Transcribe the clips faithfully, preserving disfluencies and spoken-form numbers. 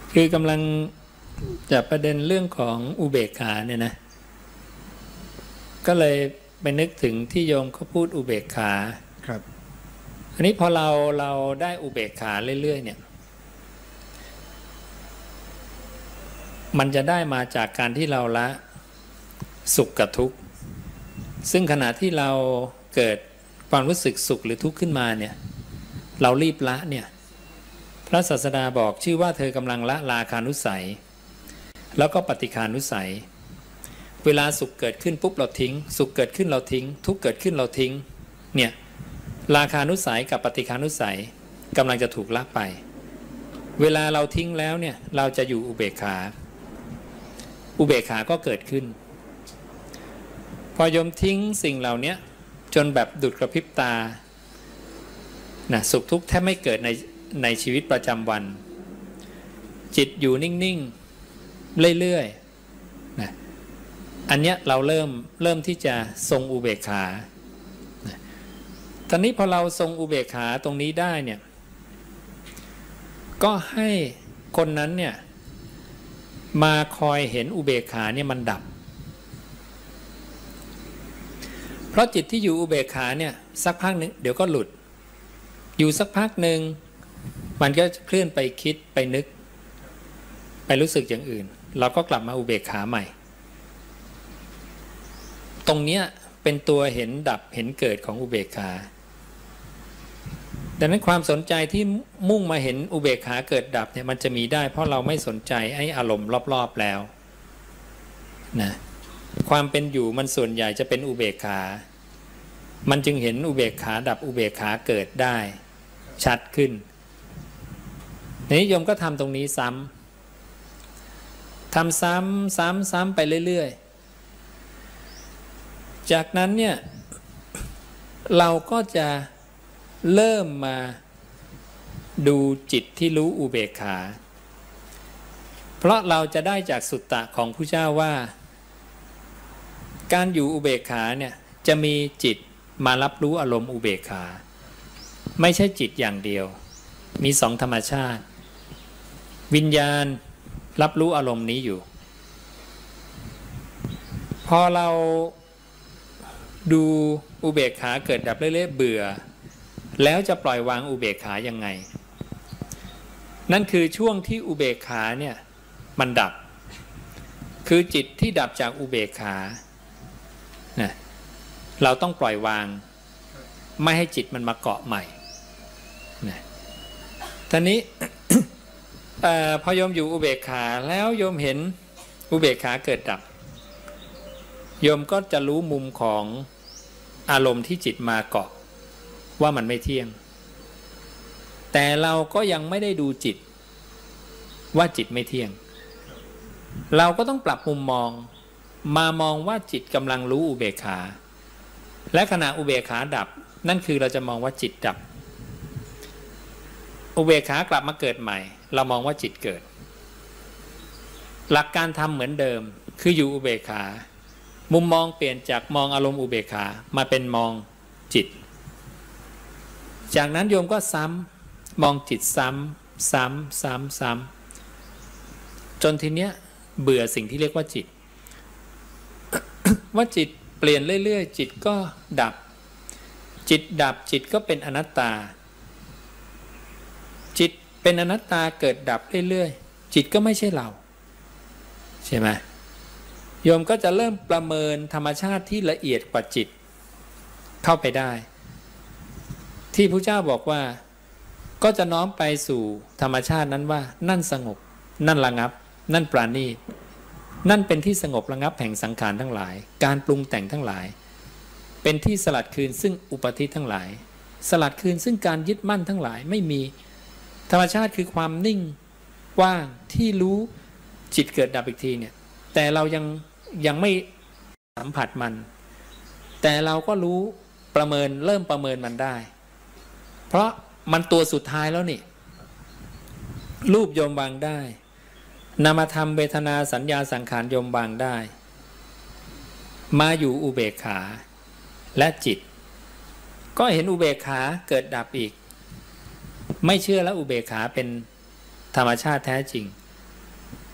คือกำลังจับประเด็นเรื่องของอุเบกขาเนี่ยนะก็เลยไปนึกถึงที่โยมเขาพูดอุเบกขาครับอันนี้พอเราเราได้อุเบกขาเรื่อยๆเนี่ยมันจะได้มาจากการที่เราละสุขกับทุกข์ซึ่งขณะที่เราเกิดความรู้สึกสุขหรือทุกข์ขึ้นมาเนี่ยเรารีบละเนี่ยพระศาสดาบอกชื่อว่าเธอกำลังละราคานุสัยแล้วก็ปฏิฆานุสัยเวลาสุขเกิดขึ้นปุ๊บเราทิ้งสุขเกิดขึ้นเราทิ้งทุกข์เกิดขึ้นเราทิ้งเนี่ยราคานุสัยกับปฏิฆานุสัยกำลังจะถูกละไปเวลาเราทิ้งแล้วเนี่ยเราจะอยู่อุเบกขาอุเบกขาก็เกิดขึ้นพอยมทิ้งสิ่งเหล่านี้จนแบบดุจกระพริบตานะสุขทุกข์แทบไม่เกิดในในชีวิตประจำวันจิตอยู่นิ่งๆเรื่อยๆนะอันเนี้ยเราเริ่มเริ่มที่จะทรงอุเบกขานะตอนนี้พอเราทรงอุเบกขาตรงนี้ได้เนี่ยก็ให้คนนั้นเนี่ยมาคอยเห็นอุเบกขาเนี่ยมันดับเพราะจิตที่อยู่อุเบกขาเนี่ยสักพักนึงเดี๋ยวก็หลุดอยู่สักพักหนึ่งมันก็เคลื่อนไปคิดไปนึกไปรู้สึกอย่างอื่นเราก็กลับมาอุเบกขาใหม่ตรงเนี้ยเป็นตัวเห็นดับเห็นเกิดของอุเบกขาดังนั้นความสนใจที่มุ่งมาเห็นอุเบกขาเกิดดับเนี่ยมันจะมีได้เพราะเราไม่สนใจไอ้อารมณ์รอบๆแล้วนะความเป็นอยู่มันส่วนใหญ่จะเป็นอุเบกขามันจึงเห็นอุเบกขาดับอุเบกขาเกิดได้ชัดขึ้นนี้โยมก็ทำตรงนี้ซ้ำทำซ้ำซ้ำซ้ำไปเรื่อยๆจากนั้นเนี่ยเราก็จะเริ่มมาดูจิตที่รู้อุเบกขาเพราะเราจะได้จากสุตตะของพระเจ้าว่าการอยู่อุเบกขาเนี่ยจะมีจิตมารับรู้อารมณ์อุเบกขาไม่ใช่จิตอย่างเดียวมีสองธรรมชาติวิญญาณรับรู้อารมณ์นี้อยู่พอเราดูอุเบกขาเกิดดับเรื่อยๆเบื่อแล้วจะปล่อยวางอุเบกขายังไงนั่นคือช่วงที่อุเบกขาเนี่ยมันดับคือจิตที่ดับจากอุเบกขานะเราต้องปล่อยวางไม่ให้จิตมันมาเกาะใหม่นะทีนี้ พอโยมอยู่อุเบกขาแล้วโยมเห็นอุเบกขาเกิดดับโยมก็จะรู้มุมของอารมณ์ที่จิตมาเกาะว่ามันไม่เที่ยงแต่เราก็ยังไม่ได้ดูจิตว่าจิตไม่เที่ยงเราก็ต้องปรับมุมมองมามองว่าจิตกำลังรู้อุเบกขาและขณะอุเบกขาดับนั่นคือเราจะมองว่าจิตดับอุเบกขากลับมาเกิดใหม่เรามองว่าจิตเกิดหลักการทำเหมือนเดิมคืออยู่อุเบกขามุมมองเปลี่ยนจากมองอารมณ์อุเบกขามาเป็นมองจิตจากนั้นโยมก็ซ้ำมองจิตซ้ำซ้ำซ้ำซ้ำจนทีเนี้ยเบื่อสิ่งที่เรียกว่าจิต ว่าจิตเปลี่ยนเรื่อยๆจิตก็ดับจิตดับจิตก็เป็นอนัตตาจิตเป็นอนัตตาเกิดดับเรื่อยๆจิตก็ไม่ใช่เราใช่ไหมโยมก็จะเริ่มประเมินธรรมชาติที่ละเอียดกว่าจิตเข้าไปได้ที่พระเจ้าบอกว่าก็จะน้อมไปสู่ธรรมชาตินั้นว่านั่นสงบนั่นระงับนั่นปราณีตนั่นเป็นที่สงบระงับแห่งสังขารทั้งหลายการปรุงแต่งทั้งหลายเป็นที่สลัดคืนซึ่งอุปธิทั้งหลายสลัดคืนซึ่งการยึดมั่นทั้งหลายไม่มีธรรมชาติคือความนิ่งว่างที่รู้จิตเกิดดับอีกทีเนี่ยแต่เรายังยังไม่สัมผัสมันแต่เราก็รู้ประเมินเริ่มประเมินมันได้เพราะมันตัวสุดท้ายแล้วนี่รูปโยมวางได้นามธรรมเวทนาสัญญาสังขารโยมวางได้มาอยู่อุเบกขาและจิตก็เห็นอุเบกขาเกิดดับอีกไม่เชื่อแล้วอุเบกขาเป็นธรรมชาติแท้จริง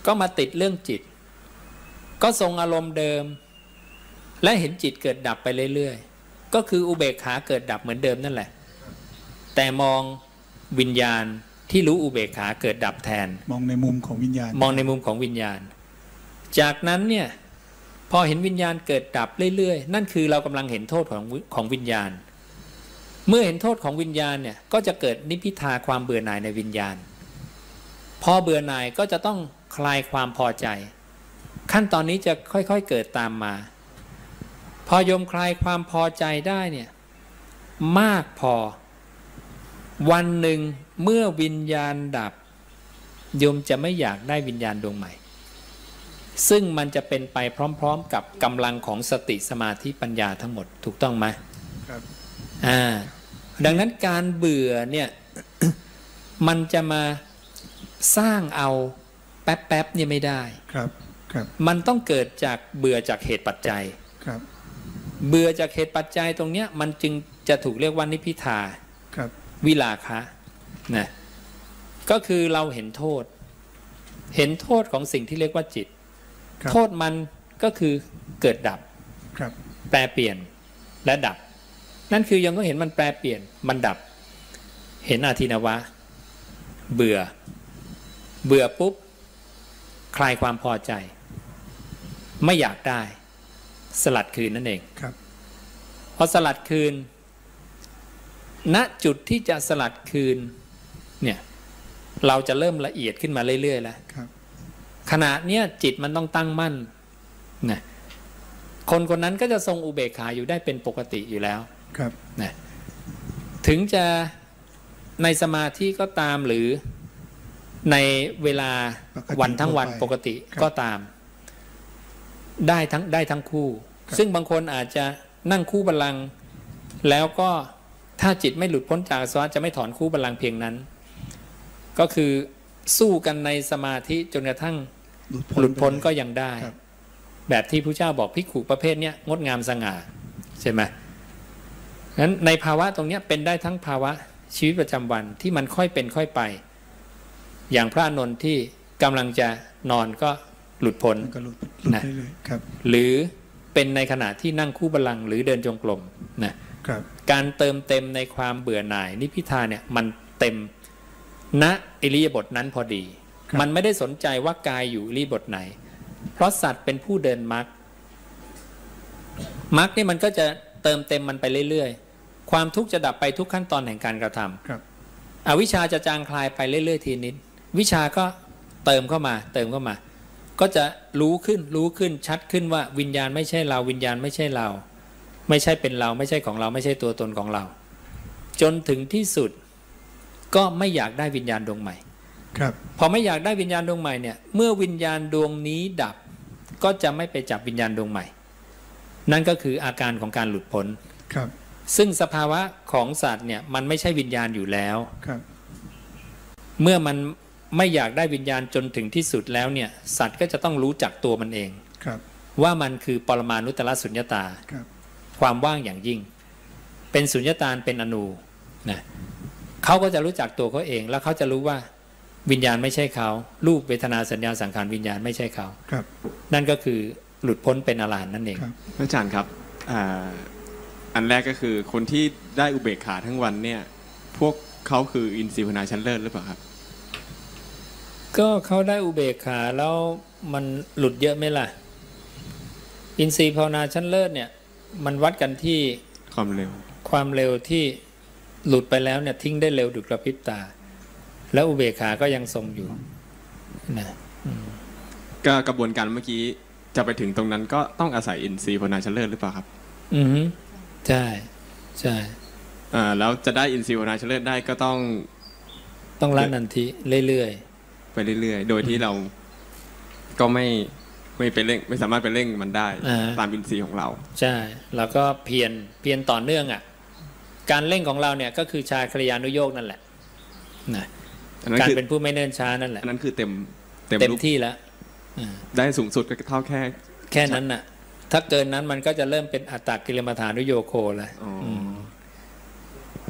ก็มาติดเรื่องจิตก็ทรงอารมณ์เดิมและเห็นจิตเกิดดับไปเรื่อยๆก็คืออุเบกขาเกิดดับเหมือนเดิมนั่นแหละแต่มองวิญญาณที่รู้อุเบกขาเกิดดับแทนมองในมุมของวิญญาณมองในมุมของวิญญาณจากนั้นเนี่ยพอเห็นวิญญาณเกิดดับเรื่อยๆนั่นคือเรากำลังเห็นโทษของของวิญญาณเมื่อเห็นโทษของวิญญาณเนี่ยก็จะเกิดนิพพิทาความเบื่อหน่ายในวิญญาณพอเบื่อหน่ายก็จะต้องคลายความพอใจขั้นตอนนี้จะค่อยๆเกิดตามมาพอโยมคลายความพอใจได้เนี่ยมากพอวันหนึ่งเมื่อวิญญาณดับโยมจะไม่อยากได้วิญญาณดวงใหม่ซึ่งมันจะเป็นไปพร้อมๆกับกำลังของสติสมาธิปัญญาทั้งหมดถูกต้องไหมครับอ่าดังนั้นการเบื่อเนี่ย มันจะมาสร้างเอาแป๊บๆเนี่ยไม่ได้ครับครับมันต้องเกิดจากเบื่อจากเหตุปัจจัยครับเบื่อจากเหตุปัจจัยตรงเนี้ยมันจึงจะถูกเรียกว่านิพพิทาครับวิราคะนะก็คือเราเห็นโทษเห็นโทษของสิ่งที่เรียกว่าจิตโทษมันก็คือเกิดดับแปรเปลี่ยนและดับนั่นคือยังก็เห็นมันแปรเปลี่ยนมันดับเห็นอาทินวะเบื่อเบื่อปุ๊บคลายความพอใจไม่อยากได้สลัดคืนนั่นเองครับพอสลัดคืนณจุดที่จะสลัดคืนเนี่ยเราจะเริ่มละเอียดขึ้นมาเรื่อยๆแล้วขณะเนี้ยจิตมันต้องตั้งมั่นนะคนคนนั้นก็จะทรงอุเบกขาอยู่ได้เป็นปกติอยู่แล้วครับนะถึงจะในสมาธิก็ตามหรือในเวลาวันทั้งวันปกติก็ตามได้ทั้งได้ทั้งคู่ซึ่งบางคนอาจจะนั่งคู่บัลลังก์แล้วก็ถ้าจิตไม่หลุดพ้นจากอาสวะจะไม่ถอนคู่บัลลังก์เพียงนั้นก็คือสู้กันในสมาธิจนกระทั่งหลุดพ้นก็ยังได้แบบที่พระเจ้าบอกภิกขุประเภทนี้งดงามสง่าใช่ไหมงั้นในภาวะตรงนี้เป็นได้ทั้งภาวะชีวิตประจำวันที่มันค่อยเป็นค่อยไปอย่างพระอานนท์ที่กำลังจะนอนก็หลุดพ้นนะหรือเป็นในขณะที่นั่งคู่บัลลังก์หรือเดินจงกรมนะการเติมเต็มในความเบื่อหน่ายนิพพิทาเนี่ยมันเต็มณอิริยาบถนั้นพอดีมันไม่ได้สนใจว่ากายอยู่อิริยาบถไหนเพราะสัตว์เป็นผู้เดินมรรคมรรคนี่มันก็จะเติมเต็มมันไปเรื่อยๆความทุกข์จะดับไปทุกขั้นตอนแห่งการกระทำอวิชชาจะจางคลายไปเรื่อยๆทีนิดวิชาก็เติมเข้ามาเติมเข้ามาก็จะรู้ขึ้นรู้ขึ้นชัดขึ้นว่าวิญญาณไม่ใช่เราวิญญาณไม่ใช่เราไม่ใช่เป็นเราไม่ใช่ของเราไม่ใช่ตัวตนของเราจนถึงที่สุดก็ไม่อยากได้วิญญาณดวงใหม่ครับพอไม่อยากได้วิญญาณดวงใหม่เนี่ยเมื่อวิญญาณดวงนี้ดับก็จะไม่ไปจับวิญญาณดวงใหม่นั่นก็คืออาการของการหลุดพ้นครับซึ่งสภาวะของสัตว์เนี่ยมันไม่ใช่วิญญาณอยู่แล้วครับเมื่อมันไม่อยากได้วิญญาณจนถึงที่สุดแล้วเนี่ยสัตว์ก็จะต้องรู้จักตัวมันเองครับว่ามันคือปรมานุตตรสุญญตาครับความว่างอย่างยิ่งเป็นสุญญตาเป็นอนูนะเขาก็จะรู้จักตัวเขาเองแล้วเขาจะรู้ว่าวิญญาณไม่ใช่เขารูปเวทนาสัญญาสังขารวิญญาณไม่ใช่เขาครับนั่นก็คือหลุดพ้นเป็นอรหันต์นั่นเองพระอาจารย์ครับอ่าอันแรกก็คือคนที่ได้อุเบกขาทั้งวันเนี่ยพวกเขาคืออินทรีย์ภาวนาชั้นเลิศหรือเปล่าครับก็เขาได้อุเบกขาแล้วมันหลุดเยอะไหมล่ะอินทรีย์ภาวนาชั้นเลิศเนี่ยมันวัดกันที่ความเร็วความเร็วที่หลุดไปแล้วเนี่ยทิ้งได้เร็วดุจกระพริบตาแล้วอุเบกขาก็ยังทรงอยู่นะก็กระบวนการเมื่อกี้จะไปถึงตรงนั้นก็ต้องอาศัยอินทรีย์ภาวนาชั้นเลิศหรือเปล่าครับอือฮึใช่ใช่อ่าแล้วจะได้อินทรีย์ภาวนาชั้นเลิศได้ก็ต้องต้องละนันทิเรื่อยๆไปเรื่อยๆโดยที่เราก็ไม่ไม่ไปเร่งไม่สามารถไปเร่งมันได้ตามอินทรีย์ของเราใช่แล้วก็เพียรเพียรต่อเนื่องอ่ะการเร่งของเราเนี่ยก็คือชาคริยานุโยคนั่นแหละนะการเป็นผู้ไม่เนิ่นช้านั่นแหละอันนั้นคือเต็มเต็มที่แล้วได้สูงสุดก็เท่าแค่แค่นั้นน่ะถ้าเกินนั้นมันก็จะเริ่มเป็นอัตตกิลมัฏฐานุโยโคแล้ว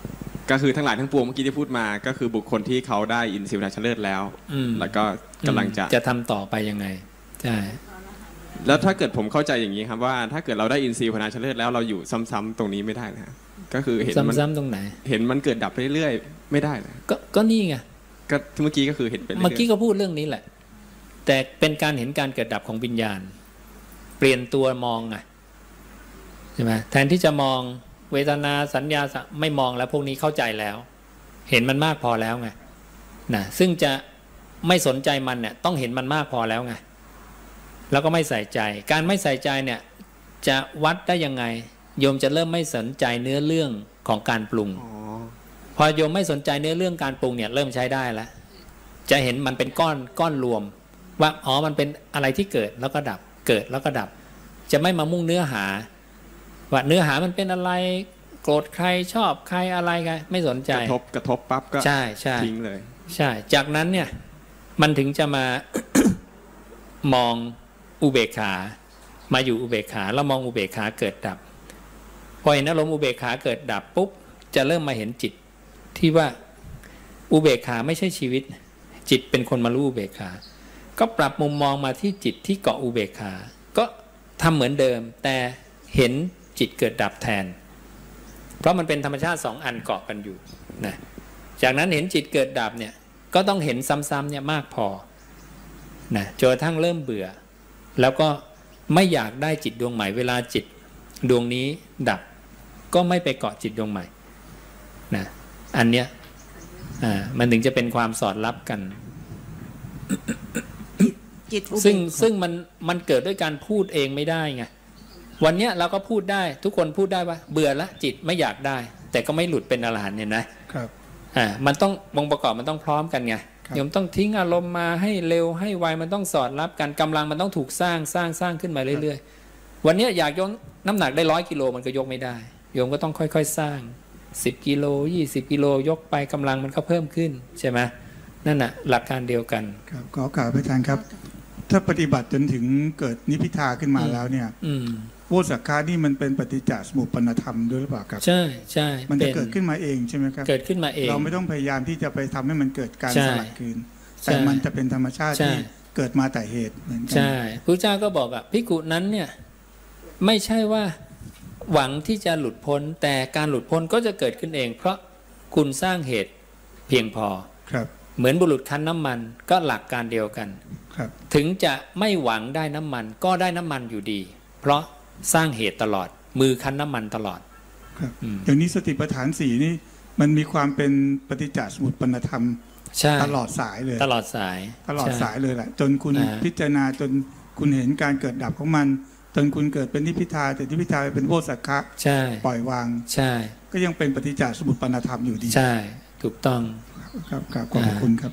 ก็คือทั้งหลายทั้งปวงเมื่อกี้ที่พูดมาก็คือบุคคลที่เขาได้อินทรีย์พัฒนาชั้นเลิศแล้วแล้วก็กำลังจะจะทำต่อไปยังไงใช่แล้วถ้าเกิดผมเข้าใจอย่างนี้ครับว่าถ้าเกิดเราได้อินทรีย์พัฒนาชั้นเลิศแล้วเราอยู่ซ้ำๆตรงนี้ไม่ได้นะก็คือเห็นมันซ้ำๆตรงไหนเห็นมันเกิดดับไปเรื่อยๆไม่ได้เลยก็ก็นี่ไงก็เมื่อกี้ก็คือเห็นเป็นเมื่อกี้ก็พูดเรื่องนี้แหละแต่เป็นการเห็นการเกิดดับของวิญญาณเปลี่ยนตัวมองไงใช่ไหมแทนที่จะมองเวทนาสัญญาไม่มองแล้วพวกนี้เข้าใจแล้วเห็นมันมากพอแล้วไงนะซึ่งจะไม่สนใจมันเนี่ยต้องเห็นมันมากพอแล้วไงแล้วก็ไม่ใส่ใจการไม่ใส่ใจเนี่ยจะวัดได้ยังไงโยมจะเริ่มไม่สนใจเนื้อเรื่องของการปรุงพอโยมไม่สนใจเนื้อเรื่องการปรุงเนี่ยเริ่มใช้ได้แล้วจะเห็นมันเป็นก้อนก้อนรวมว่าอ๋อมันเป็นอะไรที่เกิดแล้วก็ดับเกิดแล้วก็ดับจะไม่มามุ่งเนื้อหาว่าเนื้อหามันเป็นอะไรโกรธใครชอบใครอะไรไงไม่สนใจกระทบกระทบปั๊บก็ใช่ใช่ทิ้งเลยใช่จากนั้นเนี่ยมันถึงจะมา มองอุเบกขามาอยู่อุเบกขาแล้วมองอุเบกขาเกิดดับพอเห็นอารมณ์อุเบกขาเกิดดับปุ๊บจะเริ่มมาเห็นจิตที่ว่าอุเบกขาไม่ใช่ชีวิตจิตเป็นคนมารู้อุเบกขาก็ปรับมุมมองมาที่จิตที่เกาะอุเบกขาก็ทำเหมือนเดิมแต่เห็นจิตเกิดดับแทนเพราะมันเป็นธรรมชาติสองอันเกาะกันอยู่นะจากนั้นเห็นจิตเกิดดับเนี่ยก็ต้องเห็นซ้ำๆเนี่ยมากพอนะจนกระทั่งเริ่มเบื่อแล้วก็ไม่อยากได้จิตดวงใหม่เวลาจิตดวงนี้ดับก็ไม่ไปเกาะจิตดวงใหม่นะอันเนี้ยอ่ามันถึงจะเป็นความสอดรับกันซึ่งซึ่งมันมันเกิดด้วยการพูดเองไม่ได้ไงวันเนี้ยเราก็พูดได้ทุกคนพูดได้ว่าเบื่อละจิตไม่อยากได้แต่ก็ไม่หลุดเป็นอรหันต์เนี่ยนะครับอ่ามันต้ององค์ประกอบมันต้องพร้อมกันไงโยมต้องทิ้งอารมณ์มาให้เร็วให้ไวมันต้องสอดรับกันกำลังมันต้องถูกสร้างสร้างสร้างขึ้นมาเรื่อยๆวันนี้อยากยกน้ำหนักได้ร้อยกิโลมันก็ยกไม่ได้โยมก็ต้องค่อยๆสร้างสิบกิโลยี่สิบกิโลยกไปกำลังมันก็เพิ่มขึ้นใช่ไหมนั่นน่ะหลักการเดียวกันครับขอกล่าวพระอาจารย์ครับถ้าปฏิบัติจนถึงเกิดนิพพิทาขึ้นมาแล้วเนี่ยโวสักขะนี่มันเป็นปฏิจจสมุปปนธรรมด้วยหรือเปล่าครับใช่ใช่มันจะเกิดขึ้นมาเองใช่ไหมครับเกิดขึ้นมาเองเราไม่ต้องพยายามที่จะไปทำให้มันเกิดการสลัดคืนแต่มันจะเป็นธรรมชาติที่เกิดมาแต่เหตุเหมือนกันใช่พระเจ้าก็บอกอ่ะภิกขุนั้นเนี่ยไม่ใช่ว่าหวังที่จะหลุดพ้นแต่การหลุดพ้นก็จะเกิดขึ้นเองเพราะคุณสร้างเหตุเพียงพอครับเหมือนบุรุษคั้นน้ำมันก็หลักการเดียวกันครับถึงจะไม่หวังได้น้ำมันก็ได้น้ำมันอยู่ดีเพราะสร้างเหตุตลอดมือคั้นน้ำมันตลอดครับอย่างนี้สติปัฏฐานสี่นี่มันมีความเป็นปฏิจจสมุปปนธรรมตลอดสายเลยตลอดสายตลอดสายเลยแหละจนคุณพิจารณาจนคุณเห็นการเกิดดับของมันจนคุณเกิดเป็นนิพพิทาแต่นิพพิทาเป็นโวสักขะปล่อยวางใช่ก็ยังเป็นปฏิจจสมุปปนธรรมอยู่ดีใช่ถูกต้องครับครับขอบคุณครับ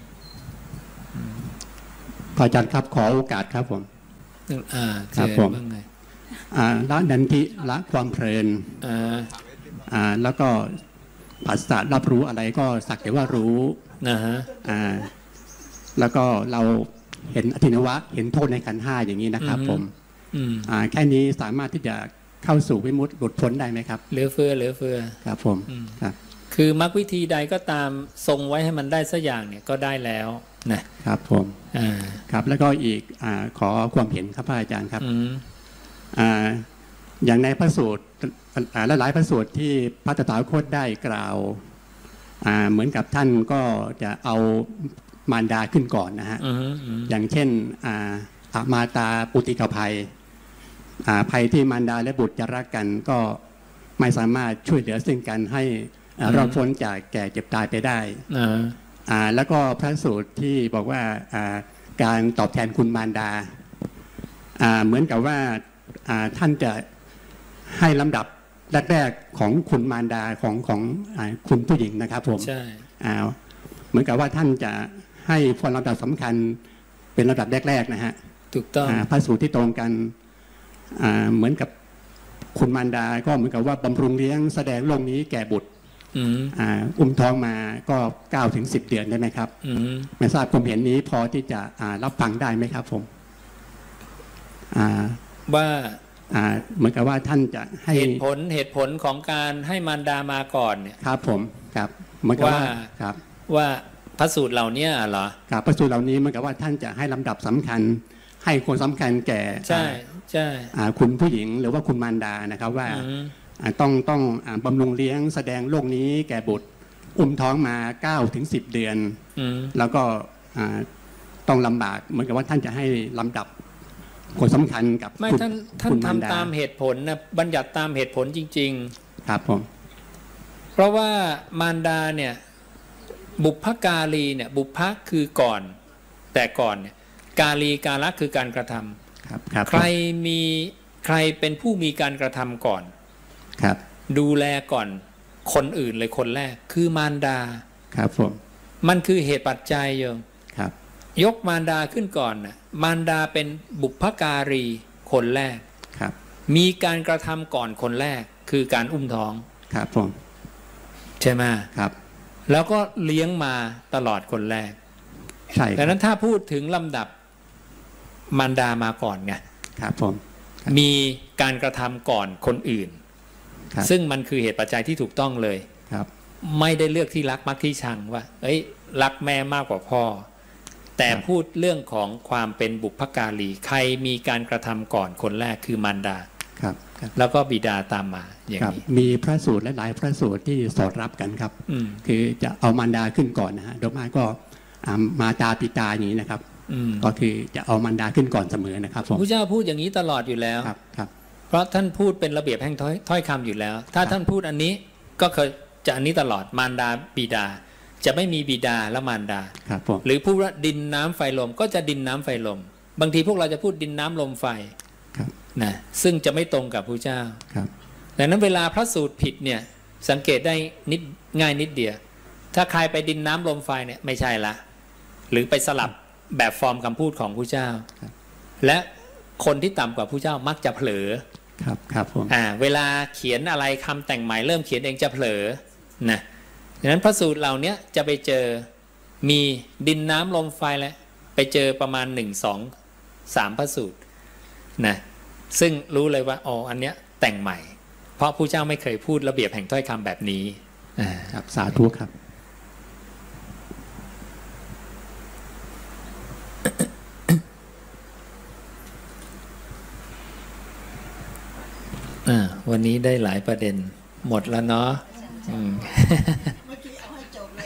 พระอาจารย์ครับขอโอกาสครับผมอ่าครับผมอ่าละนันทิละความเพลินอ่าอ่าแล้วก็ปัสสะรับรู้อะไรก็สักแต่ว่ารู้นะฮะอ่าแล้วก็เราเห็นอธินวะเห็นโทษในขันธ์ห้าอย่างนี้นะครับผมอ่าแค่นี้สามารถที่จะเข้าสู่วิมุตติหลุดพ้นได้ไหมครับเหลือเฟือเหลือเฟือครับผมครับคือมรรควิธีใดก็ตามทรงไว้ให้มันได้สักอย่างเนี่ยก็ได้แล้วนะครับผมอ่าครับแล้วก็อีกอ่าขอความเห็นครับพระอาจารย์ครับอ่าอย่างในพระสูตรและหลายพระสูตรที่พระตถาคตได้กล่าวอ่าเหมือนกับท่านก็จะเอามารดาขึ้นก่อนนะฮะอย่างเช่นอ่าอามาตาปุติกภัยอ่าภัยที่มารดาและบุตรจะรักกันก็ไม่สามารถช่วยเหลือซึ่งกันให้รอดพ้นจากแก่เจ็บตายไปได้อ่าแล้วก็พระสูตรที่บอกว่าอ่าการตอบแทนคุณมารดาอ่าเหมือนกับว่าอ่าท่านจะให้ลำดับแรกๆของคุณมารดาของของอ่าคุณผู้หญิงนะครับผมใช่อ่าเหมือนกับว่าท่านจะให้ความลำดับสำคัญเป็นลำดับแรกๆนะฮะถูกต้องพระสูตรที่ตรงกันอ่าเหมือนกับคุณมารดาก็เหมือนกับว่าบำรุงเลี้ยงแสดงโลกนี้แก่บุตรอุ้มท้องมาก็เก้าถึงสิบเดือนได้ไหมครับไม่ทราบความเห็นนี้พอที่จะรับฟังได้ไหมครับผมว่าอ่าเหมือนกับว่าท่านจะให้เหตุผลเหตุผลของการให้มารดามาก่อนเนี่ยครับผมครับเหมือนกับว่าครับว่าพระสูตรเหล่านี้เหรอครับพระสูตรเหล่านี้เหมือนกับว่าท่านจะให้ลำดับสำคัญให้คนสำคัญแก่ใช่ใช่คุณผู้หญิงหรือว่าคุณมารดานะครับว่าต้องต้องบำรุงเลี้ยงแสดงโลกนี้แก่บุตรอุ้มท้องมาเก้าถึงสิบเดือนแล้วก็ต้องลำบากเหมือนกับว่าท่านจะให้ลำดับคนสำคัญกับไม่ท่านท่านทำตามเหตุผลนะบัญญัติตามเหตุผลจริงๆครับผมเพราะว่ามารดาเนี่ยบุพการีเนี่ยบุพคือก่อนแต่ก่อนเนี่ยกาลีกาละคือการกระทำครับครับใครมีใครเป็นผู้มีการกระทำก่อนครับดูแลก่อนคนอื่นเลยคนแรกคือมารดาครับผมมันคือเหตุปัจจัยโยมครับยกมารดาขึ้นก่อนนะมารดาเป็นบุพการีคนแรกครับมีการกระทำก่อนคนแรกคือการอุ้มท้องครับผมใช่ไหมครับแล้วก็เลี้ยงมาตลอดคนแรกใช่ดังนั้นถ้าพูดถึงลำดับมารดามาก่อนไงครับผมมีการกระทำก่อนคนอื่นซึ่งมันคือเหตุปัจจัยที่ถูกต้องเลยครับไม่ได้เลือกที่รักมักที่ชังว่าเอ้ยรักแม่มากกว่าพ่อแต่พูดเรื่องของความเป็นบุพการีใครมีการกระทำก่อนคนแรกคือมารดาครับแล้วก็บิดาตามมาอย่างนี้มีพระสูตรและหลายพระสูตรที่สอดรับกันครับคือจะเอามารดาขึ้นก่อนนะฮะโดยมากก็มาตาปิตาอย่างนี้นะครับก็คือจะเอามารดาขึ้นก่อนเสมอนะครับพระเจ้าพูดอย่างนี้ตลอดอยู่แล้วครับครับเพราะท่านพูดเป็นระเบียบแห่งถ้อยคำอยู่แล้วถ้าท่านพูดอันนี้ก็เคยจะอันนี้ตลอดมารดาบิดาจะไม่มีบิดาและมารดาหรือพูดว่าดินน้ำไฟลมก็จะดินน้ำไฟลมบางทีพวกเราจะพูดดินน้ำลมไฟนะซึ่งจะไม่ตรงกับพระเจ้าดังนั้นเวลาพระสูตรผิดเนี่ยสังเกตได้นิดง่ายนิดเดียวถ้าใครไปดินน้ำลมไฟเนี่ยไม่ใช่ละหรือไปสลับแบบฟอร์มคำพูดของพระเจ้าและคนที่ต่ำกว่าพระเจ้ามักจะเผลอครับครับผมอ่าเวลาเขียนอะไรคำแต่งใหม่เริ่มเขียนเองจะเผลอนะดังนั้นพระสูตรเหล่านี้จะไปเจอมีดินน้ำลมไฟแล้วไปเจอประมาณหนึ่งสองสามพระสูตรนะซึ่งรู้เลยว่าอ๋ออันเนี้ยแต่งใหม่เพราะพระเจ้าไม่เคยพูดระเบียบแห่งถ้อยคำแบบนี้ครับสาธุครับวันนี้ได้หลายประเด็นหมดแล้วเนาะเมื่อกี้เอาให้จบเลย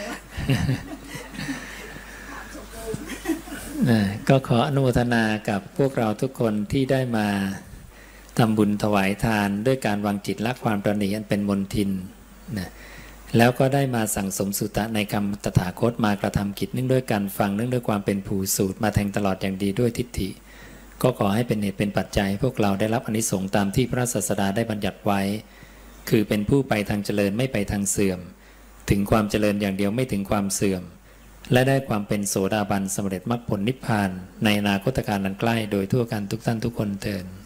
ก็ขออนุโมทนากับพวกเราทุกคนที่ได้มาทำบุญถวายทานด้วยการวางจิตละความตระหนี่อันเป็นมลทินนะแล้วก็ได้มาสั่งสมสุตะในคำตถาคตมากระทำกิจเนื่องด้วยการฟังเนื่องด้วยความเป็นภูสูตรมาแทงตลอดอย่างดีด้วยทิฏฐิก็ขอให้เป็นเหตุเป็นปัจจัยพวกเราได้รับอานิสงส์ตามที่พระศาสดาได้บัญญัติไว้คือเป็นผู้ไปทางเจริญไม่ไปทางเสื่อมถึงความเจริญอย่างเดียวไม่ถึงความเสื่อมและได้ความเป็นโสดาบันสำเร็จมรรคผลนิพพานในอนาคตการอันใกล้โดยทั่วกันทุกท่านทุกคนเทอญ